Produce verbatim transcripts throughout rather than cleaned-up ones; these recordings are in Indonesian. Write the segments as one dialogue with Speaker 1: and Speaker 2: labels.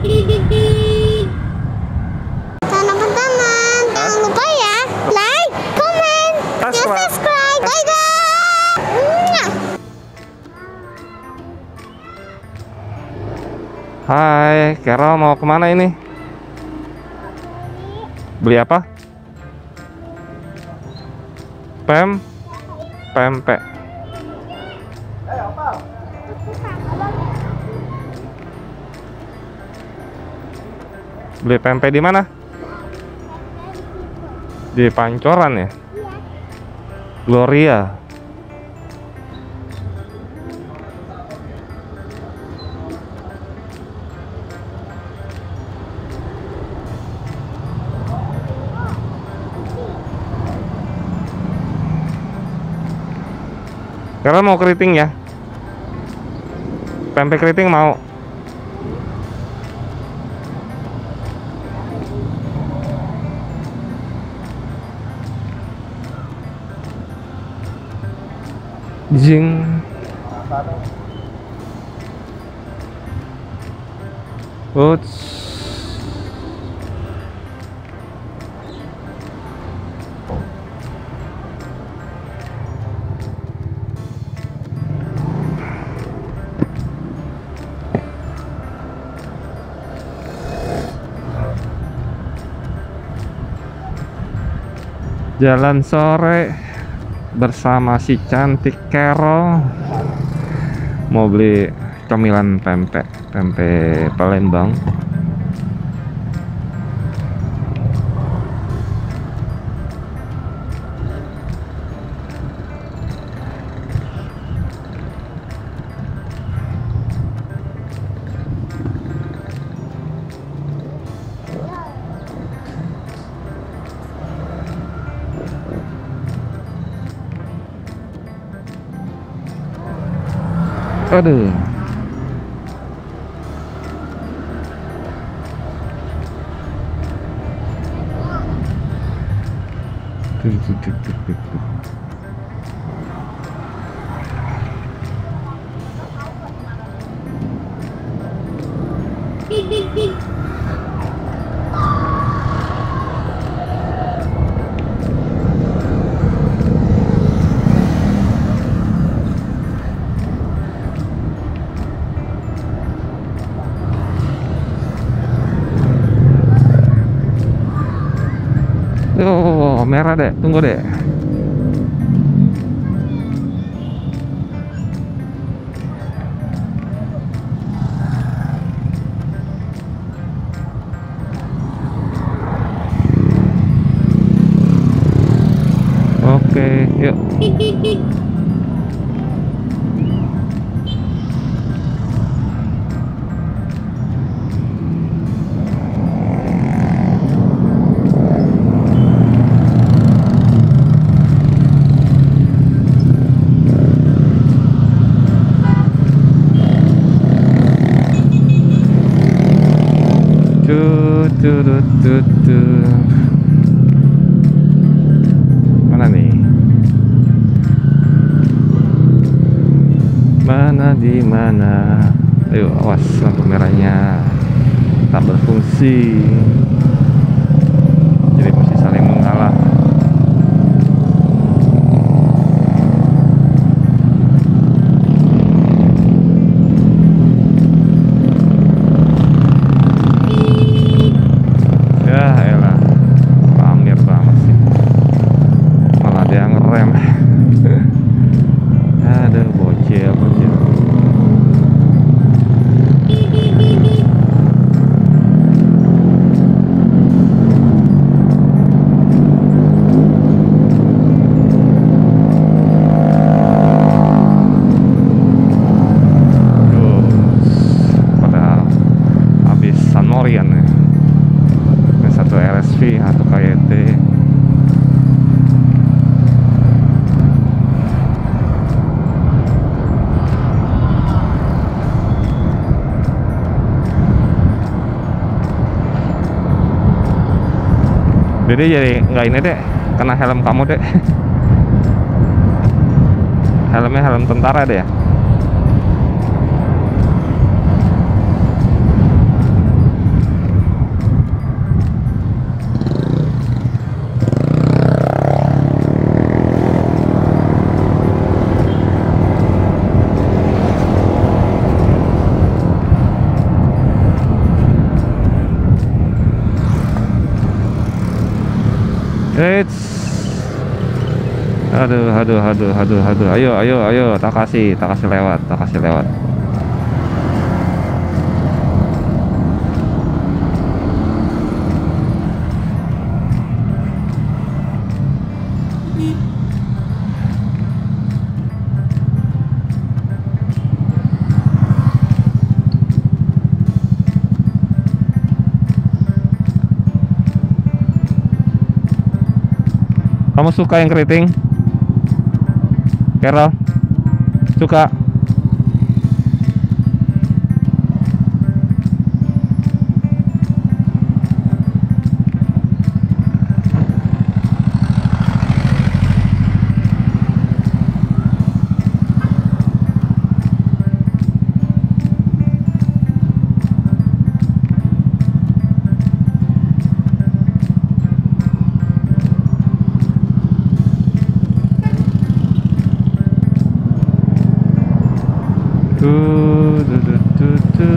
Speaker 1: Teman-teman, jangan lupa ya like, comment, dan subscribe. Bye guys.
Speaker 2: Hai, Carol mau kemana ini? Beli apa? Pem, pempek. Beli pempek di mana? Di Pancoran ya? Gloria. Karena mau keriting ya? Pempek keriting mau? Jing. Uts. Jalan sore bersama si cantik Carol, mau beli cemilan pempek, pempek Palembang. Aduh. Tuh, tuh, tuh, tuh, tuh, tuh. Oh, merah deh, tunggu deh. Oke, yuk. Tuh, tuh, tuh, tuh, tuh. Mana nih? Mana di mana? Ayo, awas lampu merahnya tak berfungsi. Jadi mesti saling mengalah. Ada bocil, bocil. Pada habis San Morian ya. Yang satu R S V, satu K Y T. Jadi jadi nggak ini deh, kena helm kamu deh. Helmnya helm tentara deh ya. Eits. Aduh, aduh, aduh, aduh, aduh. Ayo, ayo, ayo. Tak kasih, tak kasih lewat, tak kasih lewat. Kamu suka yang keriting? Carol? Suka? Tuh, tuh, tuh, tuh, tuh.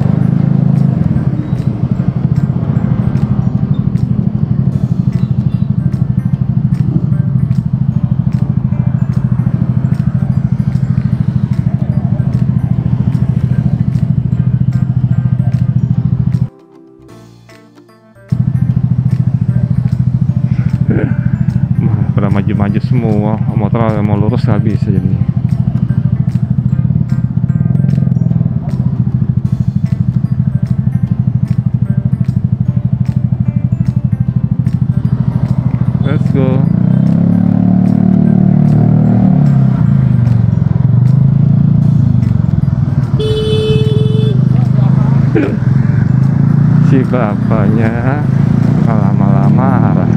Speaker 2: Pada maju-maju semua, motor mau lurus nggak bisa jadi. Let's go. Si bapaknya lama-lama marah.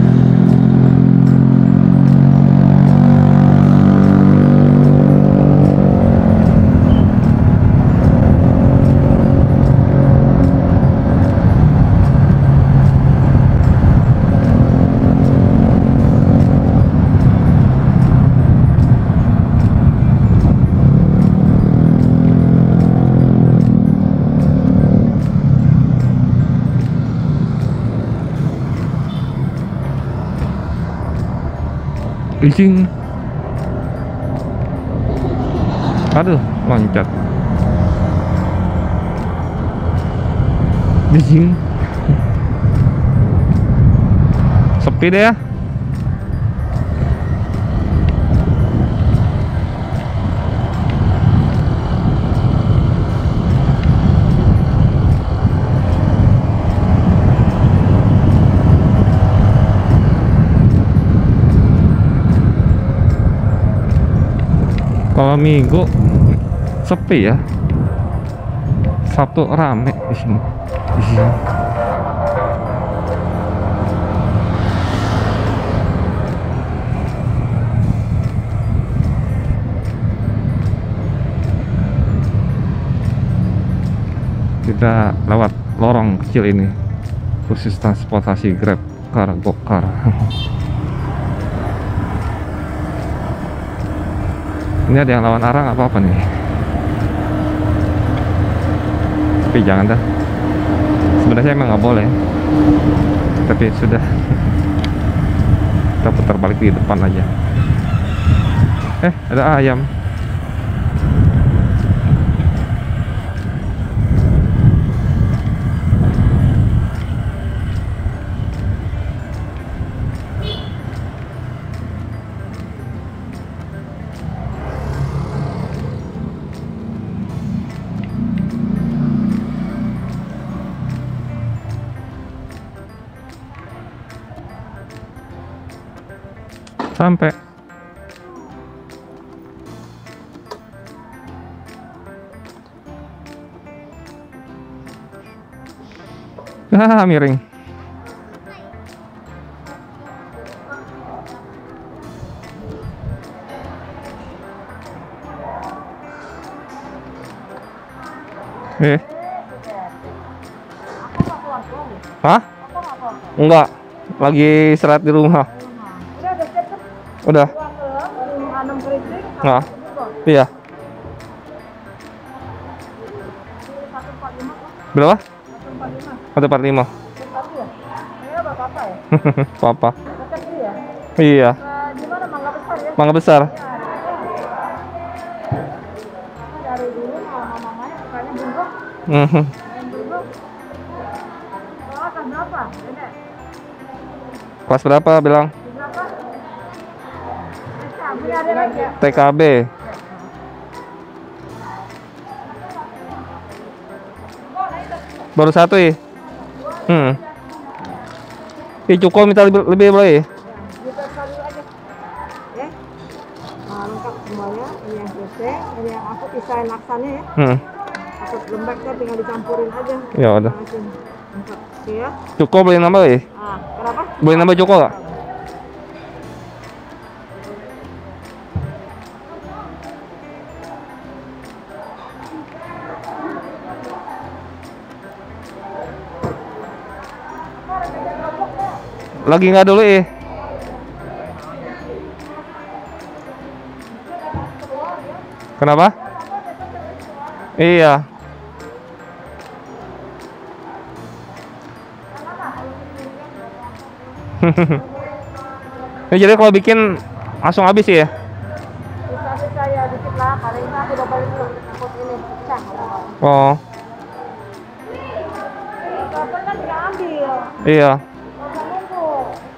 Speaker 2: Ijing. Aduh, loncat. Ijing. Sepi deh ya. Kalau Minggu sepi ya, Sabtu rame di sini. Di sini. Kita lewat lorong kecil ini, khusus transportasi Grab Car Gokar. Ini ada yang lawan arah nggak apa-apa nih, tapi jangan dah. Sebenarnya emang nggak boleh, tapi sudah, kita putar balik di depan aja. Eh, ada ayam. Sampai. Ah, miring. Eh. Hah? Enggak. Lagi istirahat di rumah. Udah. Nah, iya. Berapa? seratus empat puluh lima. Papa. Iya.
Speaker 1: Di mana mangga besar ya?
Speaker 2: Mangga besar.
Speaker 1: Dari dulu sama mamanya sukanya bungguk.
Speaker 2: Mhm.
Speaker 1: Bungguk. Oh, kelas berapa? Dede?
Speaker 2: Kelas berapa bilang?
Speaker 1: Berapa? S K B ada lagi ya?
Speaker 2: T K B. Baru satu ya? Hmm. Ih, cukup minta lebih, lebih boleh ya?
Speaker 1: Kita sekali aja. Ya. Nah, lengkap semuanya. Ini yang C C, ini yang aku pisahin laksannya ya.
Speaker 2: Hmm.
Speaker 1: Aku lembeknya tinggal dicampurin aja.
Speaker 2: Ya udah.
Speaker 1: Nah, sini. Lengkap. Oke ya.
Speaker 2: Cukup boleh nambah ya?
Speaker 1: Ah, kenapa?
Speaker 2: Boleh nambah cukup nggak? Lagi nggak dulu ya? Kenapa? Iya. Ini jadi kalau bikin langsung habis ya?
Speaker 1: Bisa-bisa ya dikit lah. Paling ini aku udah balik dulu. Angkut ini. Pecah.
Speaker 2: Oh,
Speaker 1: Kapan kan nggak ambil.
Speaker 2: iya.
Speaker 1: Nggak nunggu.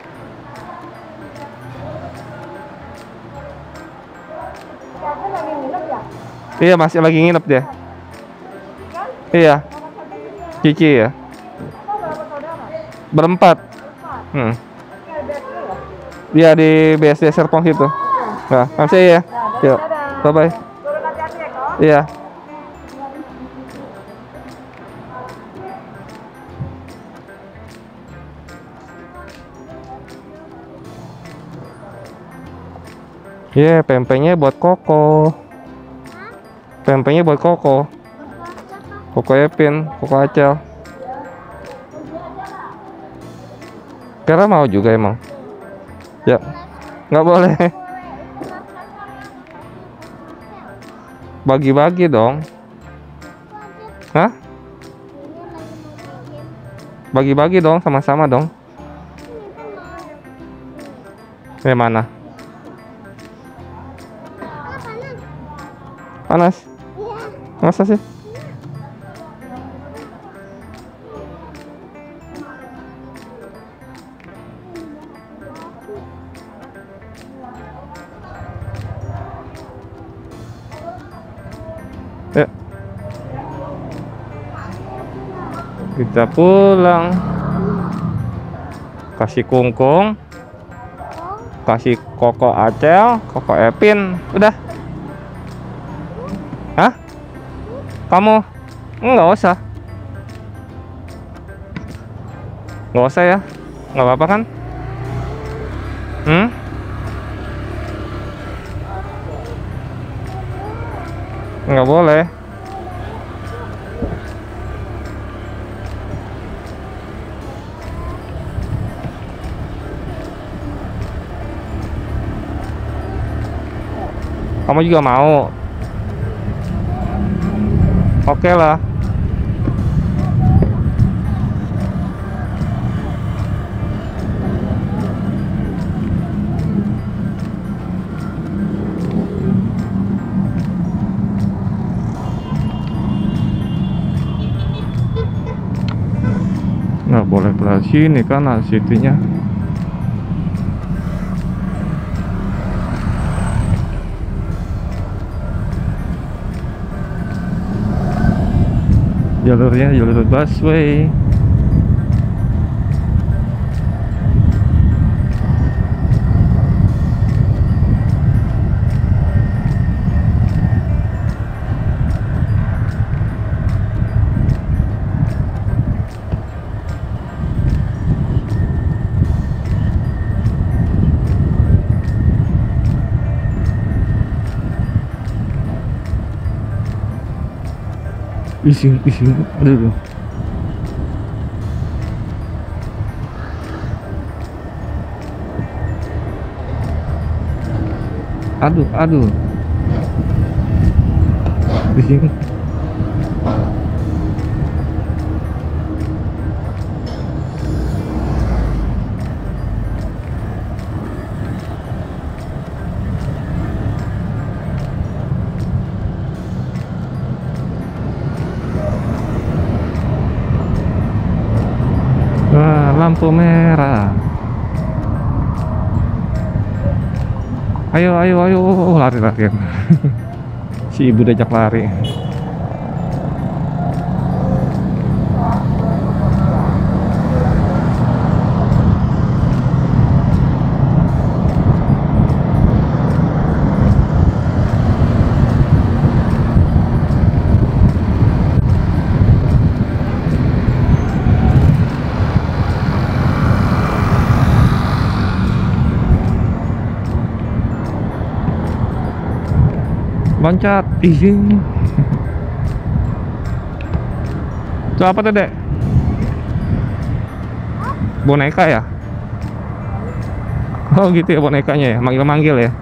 Speaker 1: Kapan lagi nginep ya?
Speaker 2: Iya, masih lagi nginep dia.
Speaker 1: Kan?
Speaker 2: Iya,
Speaker 1: Kakak saja juga.
Speaker 2: Cici ya.
Speaker 1: Apa berapa saudara?
Speaker 2: Berempat.
Speaker 1: Empat.
Speaker 2: Hmm.
Speaker 1: Ini ada dua ya?
Speaker 2: Dia di B S D Serpong situ. Nah, makasih ya. Yuk, bye bye.
Speaker 1: Turun hati-hati ya kok.
Speaker 2: Iya. Iya, yeah, pempeknya buat Koko. Pempeknya buat Koko. Koko Epin, Koko Acel. Kira mau juga emang. Ya, nggak boleh. Bagi-bagi dong. Hah? Bagi-bagi dong, sama-sama dong. Yang mana? Panas? Masa sih? Ya. Kita pulang. Kasih kungkung. Kasih Koko Acel, Koko Epin. Udah. Hah? Kamu? Nggak usah. Nggak usah ya? Nggak apa-apa kan? Hmm? Nggak boleh. Kamu juga mau? Oke lah. Nggak boleh belah sini kan situnya. Jalurnya jalur busway. Bising, bising, aduh. Aduh, aduh. Bising. lampu merah. Ayo, ayo, ayo, lari lari. Si ibu diajak lari. Loncat, izin. Itu apa tuh, Dek? Boneka ya? Oh gitu ya bonekanya ya, manggil-manggil ya.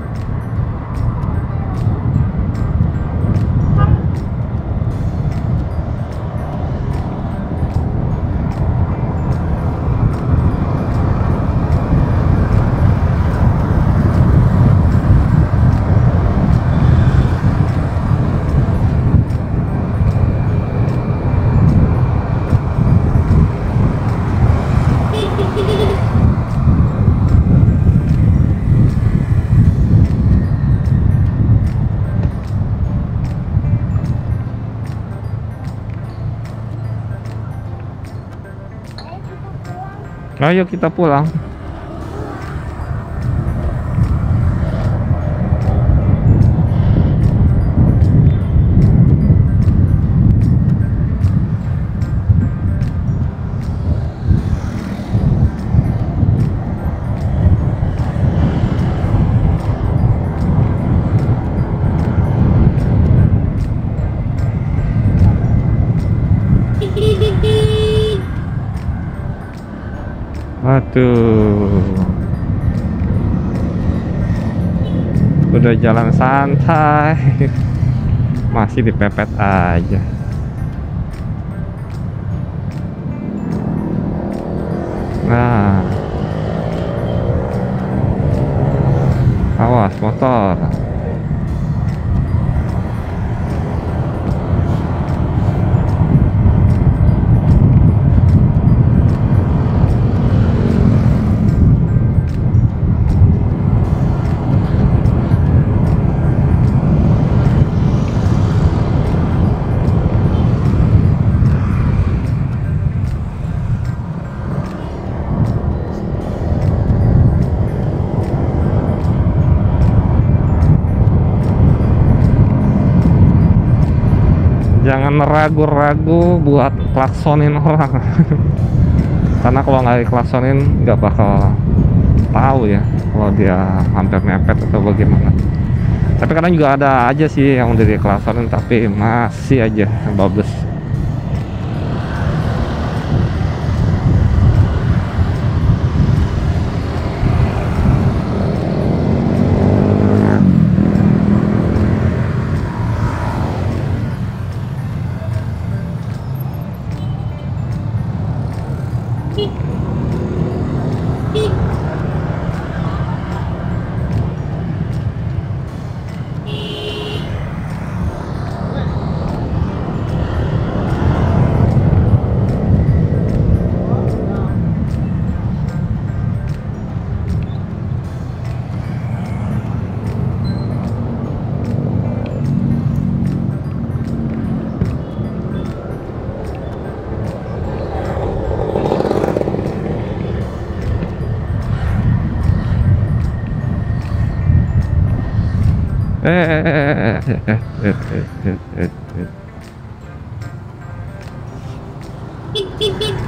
Speaker 2: Ayo kita pulang. Aduh, udah jalan santai masih dipepet aja. Nah, awas motor. Jangan ragu-ragu buat klaksonin orang. Karena kalau nggak diklaksonin nggak bakal tahu ya kalau dia hampir mepet atau bagaimana. Tapi kadang juga ada aja sih yang udah diklaksonin tapi masih aja bablas. Eh, eh, eh, eh, eh, eh, eh, eh, eh.